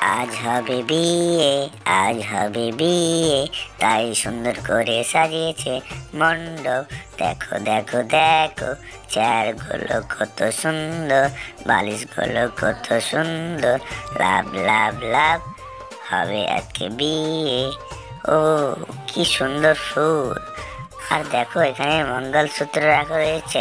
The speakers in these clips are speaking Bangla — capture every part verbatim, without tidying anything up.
আজ হবে বিয়ে, আজ হবে বিয়ে, তাই সুন্দর করে সাজিয়েছে মণ্ডপ। দেখো দেখো দেখো, চেয়ারগুলো কত সুন্দর, বালিশগুলো কত সুন্দর, লাভ লাভ লাভ হবে আজকে বিয়ে। ও কি সুন্দর ফুল! আর দেখো এখানে মঙ্গলসূত্র রাখা রয়েছে।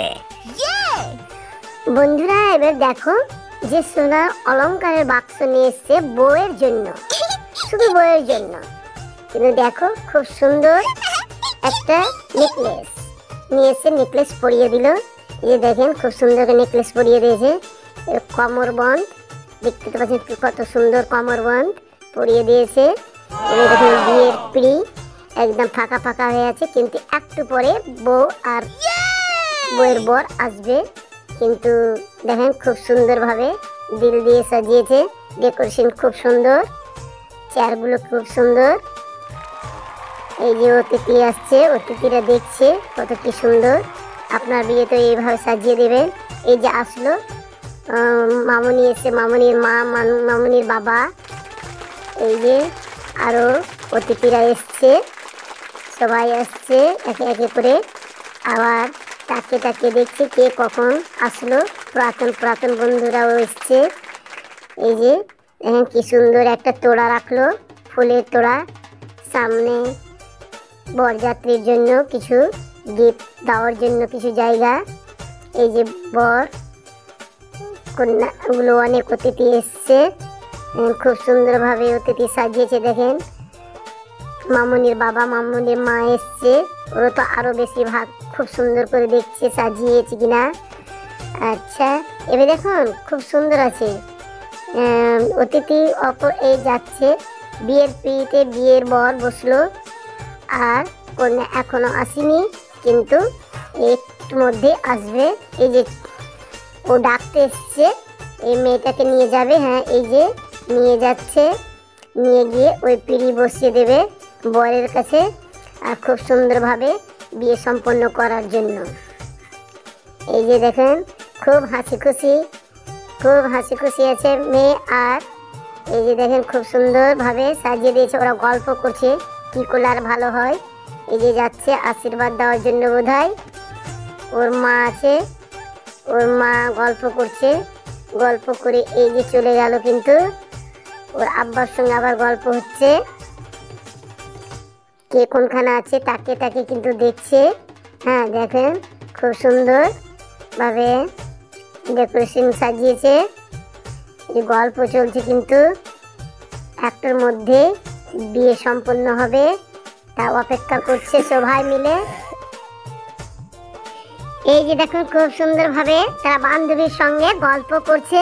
বন্ধুরা এবার দেখো যে সোনার অলংকারের বাক্স নিয়ে এসছে বউয়ের জন্য, শুধু বউয়ের জন্য। কিন্তু দেখো খুব সুন্দর একটা নেকলেস নিয়ে এসে নেকলেস পরিয়ে দিল। এই দেখেন খুব সুন্দর নেকলেস পরিয়ে দিয়েছে। কমর বন্ধ দেখতে পাচ্ছেন কত সুন্দর কমর বন্ধ পরিয়ে দিয়েছে। এবার দেখেন বিয়ের পিড়ি একদম ফাঁকা ফাঁকা হয়ে আছে, কিন্তু একটু পরে বউ আর বউয়ের বর আসবে। কিন্তু দেখেন খুব সুন্দরভাবে দিল দিয়ে সাজিয়েছে, ডেকোরেশন খুব সুন্দর, চেয়ারগুলো খুব সুন্দর। এই যে অতিথি আসছে, অতিথিরা দেখছে কত কি সুন্দর। আপনার বিয়ে তো এইভাবে সাজিয়ে দেবেন। এই যে আসলো মামুনি এসে, মামুনির মা, মামুনির বাবা, এই যে আরও অতিথিরা এসছে, সবাই আসছে একে একে করে। আবার তাকে তাকে দেখছে কে কখন আসলো, পুরাতন পুরাতন বন্ধুরাও এসছে। এই যে দেখেন কি সুন্দর একটা তোড়া রাখলো, ফুলের তোড়া। সামনে বরযাত্রীর জন্য কিছু গিফট দেওয়ার জন্য কিছু জায়গা। এই যে বর কন্যাগুলো অনেক অতিথি এসছে, খুব সুন্দরভাবে অতিথি সাজিয়েছে। দেখেন মামুনির বাবা, মামুনির মা এসছে, ওরা তো আরো বেশি ভাগ খুব সুন্দর করে দেখছে সাজিয়েছে কিনা। আচ্ছা এবার দেখুন খুব সুন্দর আছে। অতিথি অপর এই যাচ্ছে, বিয়ের পিড়িতে বিয়ের বর বসলো, আর কন্যা এখনো আসেনি, কিন্তু একটু মধ্যে আসবে। এই যে ও ডাকতে এসছে, এই মেয়েটাকে নিয়ে যাবে। হ্যাঁ এই যে নিয়ে যাচ্ছে, নিয়ে গিয়ে ওই পিড়ি বসিয়ে দেবে বরের কাছে, আর খুব সুন্দরভাবে বিয়ে সম্পন্ন করার জন্য। এই যে দেখেন খুব হাসি খুশি, খুব হাসি খুশি আছে মেয়ে। আর এই যে দেখেন খুব সুন্দরভাবে সাজিয়ে দিয়েছে, ওরা গল্প করছে কি করলে আর ভালো হয়। এই যে যাচ্ছে আশীর্বাদ দেওয়ার জন্য বোধহয়। ওর মা আছে, ওর মা গল্প করছে, গল্প করে এই যে চলে গেল, কিন্তু ওর আব্বার সঙ্গে আবার গল্প হচ্ছে। কে কোনখানে আছে তাকে তাকে কিন্তু দেখছে। হ্যাঁ দেখেন খুব সুন্দর ভাবে ডেকোরেশন সাজিয়েছে, এই গল্প চলছে, কিন্তু একটার মধ্যে বিয়ে সম্পন্ন হবে, তা অপেক্ষা করছে সবাই মিলে। এই যে দেখুন খুব সুন্দর ভাবে তারা বান্ধবীর সঙ্গে গল্প করছে।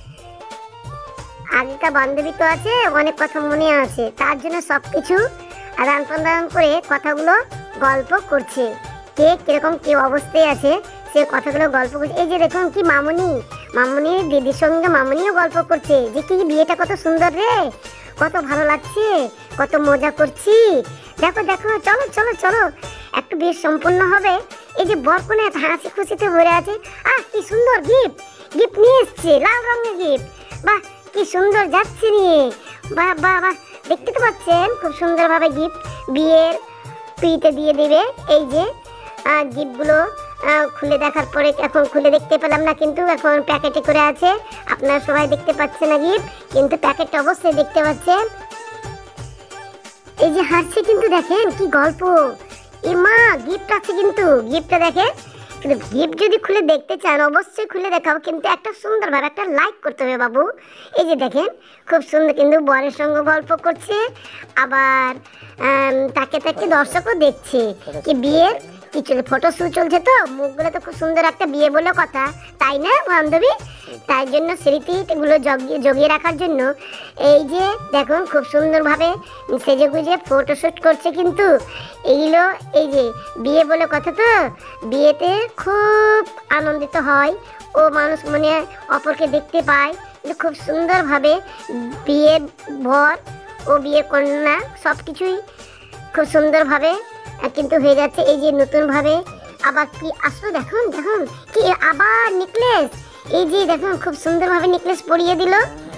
আগেকার বান্ধবী তো আছে, অনেক কথা মনে আছে, তার জন্য সবকিছু আদান প্রদান করে কথাগুলো গল্প করছে। কে কিরকম কে অবস্থায় আছে সে কথাগুলো গল্প করছে। এই যে দেখুন কি মামুনি, মামুনির দিদির সঙ্গে মামুনিও গল্প করছে যে কি বিয়েটা কত সুন্দর রে, কত ভালো লাগছে, কত মজা করছি। দেখো দেখো চলো চলো চলো একটু বিয়ে সম্পূর্ণ হবে। এই যে বরকনে হাসি খুশিতে ভরে আছে। আহ কি সুন্দর গিফট, গিফট নিয়ে এসছে, লাল রঙের গিফট। বাহ কি সুন্দর যাচ্ছে নিয়ে, বাহ বাহ বাহ। দেখতে তো পাচ্ছেন খুব সুন্দরভাবে গিফট বিয়ের পিড়িতে দিয়ে দেবে। এই যে গিফটগুলো খুলে দেখার পরে, এখন খুলে দেখতে পেলাম না, কিন্তু এখন প্যাকেটে করে আছে। আপনারা সবাই দেখতে পাচ্ছেন না গিফট, কিন্তু প্যাকেটটা অবশ্যই দেখতে পাচ্ছেন। এই যে হাসছে, কিন্তু দেখেন কি গল্প। এ মা গিফট আছে, কিন্তু গিফটটা দেখেন। কিন্তু গিফট যদি খুলে দেখতে চান অবশ্যই খুলে দেখাবো, কিন্তু একটা সুন্দরভাবে একটা লাইক করতে হবে বাবু। এই যে দেখেন খুব সুন্দর, কিন্তু বরের সঙ্গে গল্প করছে, আবার তাকে তাকে দর্শকও দেখছে কি বিয়ের কিছু ফটো শুট চলছে। তো মুখগুলো তো খুব সুন্দর, একটা বিয়ে বলে কথা, তাই না বান্ধবী? তাই জন্য স্মৃতিগুলো জগিয়ে জগিয়ে রাখার জন্য এই যে দেখুন খুব সুন্দরভাবে সেজে গুজে ফটোশ্যুট করছে। কিন্তু এইগুলো এই যে বিয়ে বলে কথা, তো বিয়েতে খুব আনন্দিত হয় ও মানুষ, মনে অপরকে দেখতে পায়। খুব সুন্দরভাবে বিয়ের বর ও বিয়ের কন্যা সব কিছুই খুব সুন্দরভাবে কিন্তু হয়ে যাচ্ছে। এই যে নতুনভাবে আবার কি আসলো, দেখুন দেখুন কি আবার নেকলেস। এই যে দেখুন খুব সুন্দরভাবে নেকলেস পরিয়ে দিল।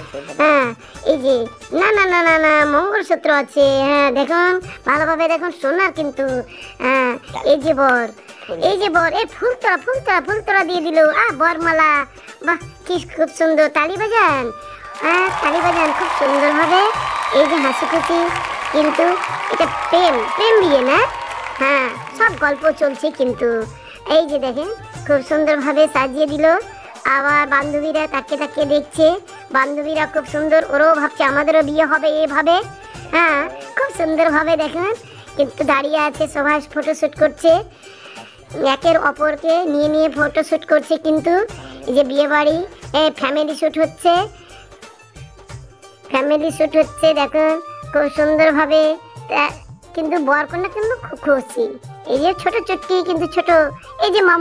হ্যাঁ এই যে না না না না না মঙ্গলসূত্র আছে, হ্যাঁ দেখুন ভালোভাবে দেখুন সোনার কিন্তু, হ্যাঁ এই যে বর, এই যে বর, এই ফুলতোড়া ফুলতোড়া ফুলতোড়া দিয়ে দিল, আহ বরমালা, বাহ কি খুব সুন্দর, তালি বাজান, হ্যাঁ তালি বাজান খুব সুন্দরভাবে, এই যে হাসি খুশি, কিন্তু এটা প্রেম প্রেম বিয়ে না, হ্যাঁ সব গল্প চলছে কিন্তু, এই যে দেখেন খুব সুন্দরভাবে সাজিয়ে দিল, আবার বান্ধবীরা তাকে তাকে দেখছে, বান্ধবীরা খুব সুন্দর, ওরাও ভাবছে আমাদেরও বিয়ে হবে এভাবে, হ্যাঁ খুব সুন্দরভাবে দেখেন কিন্তু দাঁড়িয়ে আছে, সবাই ফটোশ্যুট করছে, একের অপরকে নিয়ে নিয়ে ফটোশ্যুট করছে, কিন্তু এই যে বিয়ে বাড়ি ফ্যামিলি শ্যুট হচ্ছে, ফ্যামিলি শ্যুট হচ্ছে দেখুন খুব সুন্দরভাবে, তা- কিন্তু বরকন্যা কিন্তু খুব খুশি, এই যে ছোট চুটকি কিন্তু ছোট, এই যে মামা